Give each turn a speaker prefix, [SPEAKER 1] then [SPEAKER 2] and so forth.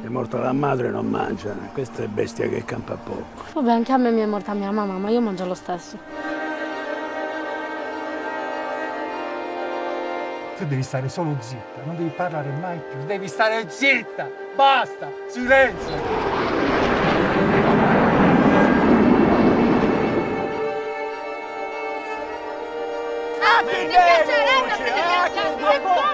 [SPEAKER 1] è morta la madre, non mangiano. Questa è bestia che campa poco.
[SPEAKER 2] Vabbè, anche a me mi è morta mia mamma, ma io mangio lo stesso.
[SPEAKER 3] Tu devi stare solo zitta, non devi parlare mai più, devi stare zitta! Basta! Silenzio!
[SPEAKER 4] Ah, ti piacerebbe!